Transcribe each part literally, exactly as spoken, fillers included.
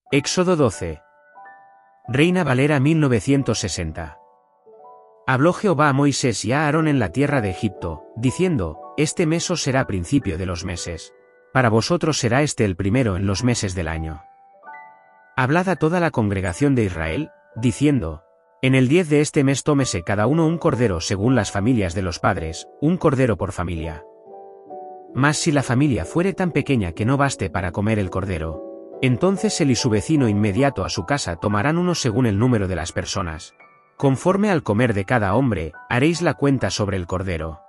Éxodo doce. Reina Valera mil novecientos sesenta. Habló Jehová a Moisés y a Aarón en la tierra de Egipto, diciendo: Este mes os será principio de los meses. Para vosotros será este el primero en los meses del año. Hablad a toda la congregación de Israel, diciendo: En el diez de este mes tómese cada uno un cordero según las familias de los padres, un cordero por familia. Mas si la familia fuere tan pequeña que no baste para comer el cordero, entonces él y su vecino inmediato a su casa tomarán uno según el número de las personas. Conforme al comer de cada hombre, haréis la cuenta sobre el cordero.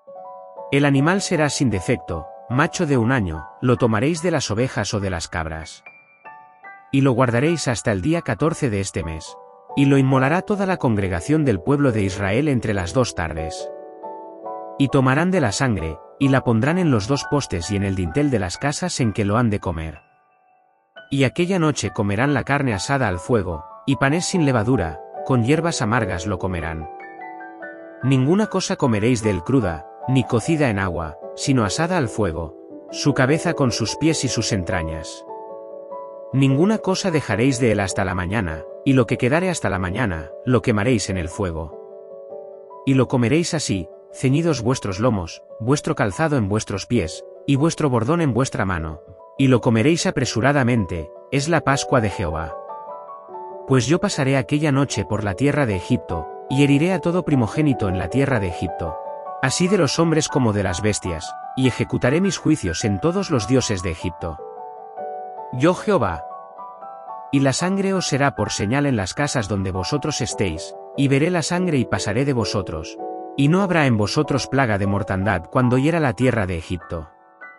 El animal será sin defecto, macho de un año, lo tomaréis de las ovejas o de las cabras. Y lo guardaréis hasta el día catorce de este mes. Y lo inmolará toda la congregación del pueblo de Israel entre las dos tardes. Y tomarán de la sangre, y la pondrán en los dos postes y en el dintel de las casas en que lo han de comer. Y aquella noche comerán la carne asada al fuego, y panés sin levadura, con hierbas amargas lo comerán. Ninguna cosa comeréis de él cruda, ni cocida en agua, sino asada al fuego, su cabeza con sus pies y sus entrañas. Ninguna cosa dejaréis de él hasta la mañana, y lo que quedare hasta la mañana, lo quemaréis en el fuego. Y lo comeréis así, ceñidos vuestros lomos, vuestro calzado en vuestros pies, y vuestro bordón en vuestra mano. Y lo comeréis apresuradamente, es la Pascua de Jehová. Pues yo pasaré aquella noche por la tierra de Egipto, y heriré a todo primogénito en la tierra de Egipto, así de los hombres como de las bestias, y ejecutaré mis juicios en todos los dioses de Egipto. Yo Jehová. Y la sangre os será por señal en las casas donde vosotros estéis, y veré la sangre y pasaré de vosotros, y no habrá en vosotros plaga de mortandad cuando hiera la tierra de Egipto.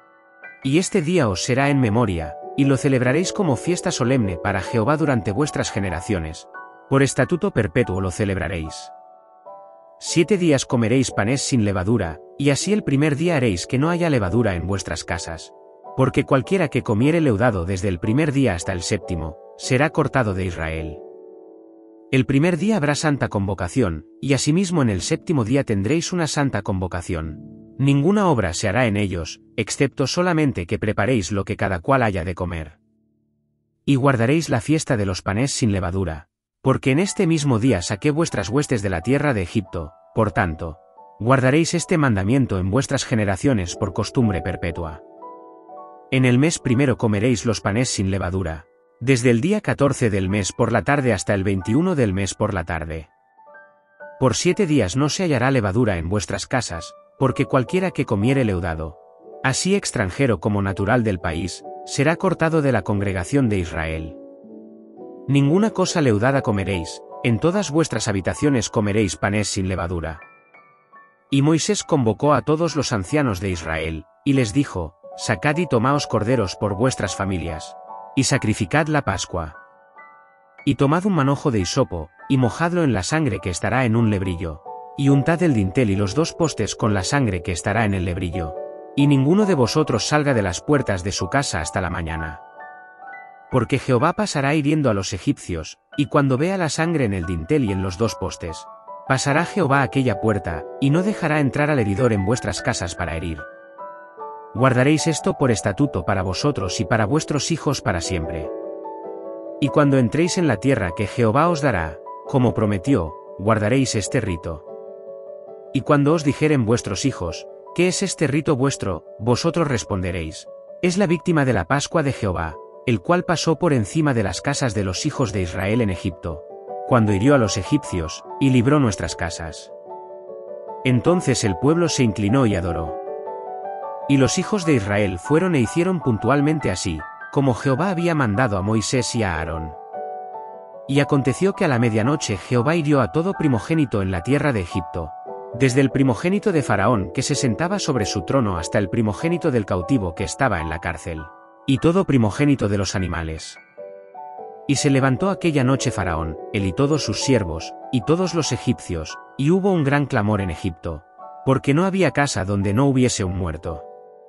Y este día os será en memoria, y lo celebraréis como fiesta solemne para Jehová durante vuestras generaciones. Por estatuto perpetuo lo celebraréis. Siete días comeréis panés sin levadura, y así el primer día haréis que no haya levadura en vuestras casas. Porque cualquiera que comiere leudado desde el primer día hasta el séptimo, será cortado de Israel. El primer día habrá santa convocación, y asimismo en el séptimo día tendréis una santa convocación. Ninguna obra se hará en ellos, excepto solamente que preparéis lo que cada cual haya de comer. Y guardaréis la fiesta de los panés sin levadura, porque en este mismo día saqué vuestras huestes de la tierra de Egipto, por tanto, guardaréis este mandamiento en vuestras generaciones por costumbre perpetua. En el mes primero comeréis los panés sin levadura, desde el día catorce del mes por la tarde hasta el veintiuno del mes por la tarde. Por siete días no se hallará levadura en vuestras casas, porque cualquiera que comiere leudado, así extranjero como natural del país, será cortado de la congregación de Israel. Ninguna cosa leudada comeréis, en todas vuestras habitaciones comeréis panés sin levadura. Y Moisés convocó a todos los ancianos de Israel, y les dijo: Sacad y tomaos corderos por vuestras familias, y sacrificad la Pascua. Y tomad un manojo de hisopo, y mojadlo en la sangre que estará en un lebrillo, y untad el dintel y los dos postes con la sangre que estará en el lebrillo. Y ninguno de vosotros salga de las puertas de su casa hasta la mañana. Porque Jehová pasará hiriendo a los egipcios, y cuando vea la sangre en el dintel y en los dos postes, pasará Jehová aquella puerta, y no dejará entrar al heridor en vuestras casas para herir. Guardaréis esto por estatuto para vosotros y para vuestros hijos para siempre. Y cuando entréis en la tierra que Jehová os dará, como prometió, guardaréis este rito. Y cuando os dijeren vuestros hijos: ¿Qué es este rito vuestro?, vosotros responderéis: Es la víctima de la Pascua de Jehová, el cual pasó por encima de las casas de los hijos de Israel en Egipto, cuando hirió a los egipcios, y libró nuestras casas. Entonces el pueblo se inclinó y adoró. Y los hijos de Israel fueron e hicieron puntualmente así, como Jehová había mandado a Moisés y a Aarón. Y aconteció que a la medianoche Jehová hirió a todo primogénito en la tierra de Egipto, desde el primogénito de Faraón que se sentaba sobre su trono hasta el primogénito del cautivo que estaba en la cárcel, y todo primogénito de los animales. Y se levantó aquella noche Faraón, él y todos sus siervos, y todos los egipcios, y hubo un gran clamor en Egipto, porque no había casa donde no hubiese un muerto.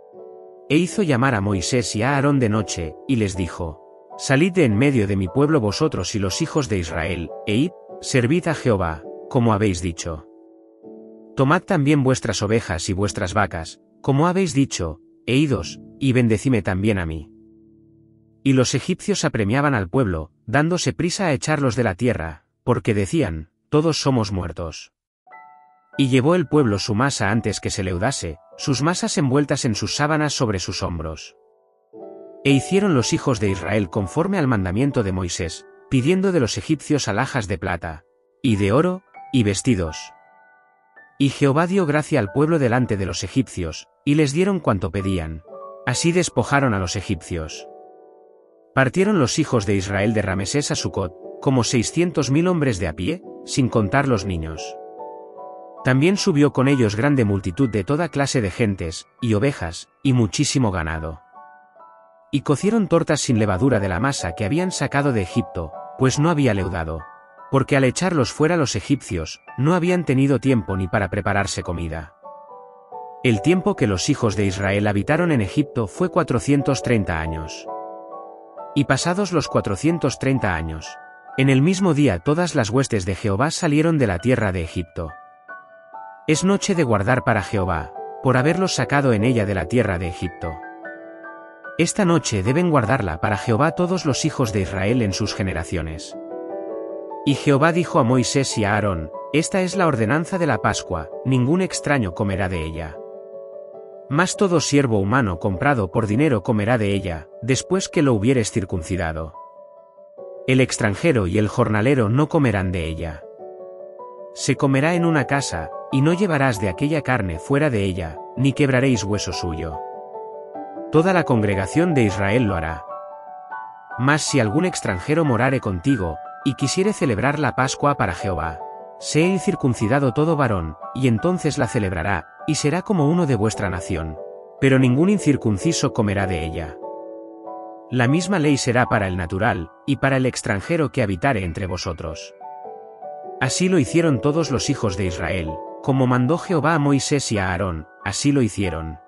E hizo llamar a Moisés y a Aarón de noche, y les dijo: Salid de en medio de mi pueblo vosotros y los hijos de Israel, e id, servid a Jehová, como habéis dicho. Tomad también vuestras ovejas y vuestras vacas, como habéis dicho, e idos, y bendecime también a mí. Y los egipcios apremiaban al pueblo, dándose prisa a echarlos de la tierra, porque decían, todos somos muertos. Y llevó el pueblo su masa antes que se leudase, sus masas envueltas en sus sábanas sobre sus hombros. E hicieron los hijos de Israel conforme al mandamiento de Moisés, pidiendo de los egipcios alhajas de plata, y de oro, y vestidos. Y Jehová dio gracia al pueblo delante de los egipcios, y les dieron cuanto pedían. Así despojaron a los egipcios. Partieron los hijos de Israel de Ramesés a Sucot, como seiscientos mil hombres de a pie, sin contar los niños. También subió con ellos grande multitud de toda clase de gentes, y ovejas, y muchísimo ganado. Y cocieron tortas sin levadura de la masa que habían sacado de Egipto, pues no había leudado. Porque al echarlos fuera los egipcios, no habían tenido tiempo ni para prepararse comida. El tiempo que los hijos de Israel habitaron en Egipto fue cuatrocientos treinta años. Y pasados los cuatrocientos treinta años, en el mismo día todas las huestes de Jehová salieron de la tierra de Egipto. Es noche de guardar para Jehová, por haberlos sacado en ella de la tierra de Egipto. Esta noche deben guardarla para Jehová todos los hijos de Israel en sus generaciones. Y Jehová dijo a Moisés y a Aarón, esta es la ordenanza de la Pascua, ningún extraño comerá de ella. Mas todo siervo humano comprado por dinero comerá de ella, después que lo hubieres circuncidado. El extranjero y el jornalero no comerán de ella. Se comerá en una casa, y no llevarás de aquella carne fuera de ella, ni quebraréis hueso suyo. Toda la congregación de Israel lo hará. Mas si algún extranjero morare contigo, y quisiere celebrar la Pascua para Jehová, sea incircuncidado todo varón, y entonces la celebrará, y será como uno de vuestra nación. Pero ningún incircunciso comerá de ella. La misma ley será para el natural, y para el extranjero que habitare entre vosotros. Así lo hicieron todos los hijos de Israel, como mandó Jehová a Moisés y a Aarón, así lo hicieron.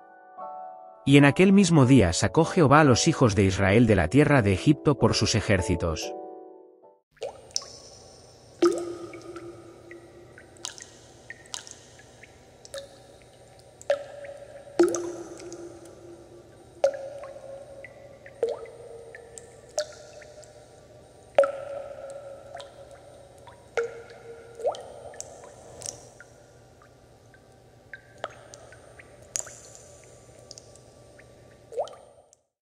Y en aquel mismo día sacó Jehová a los hijos de Israel de la tierra de Egipto por sus ejércitos.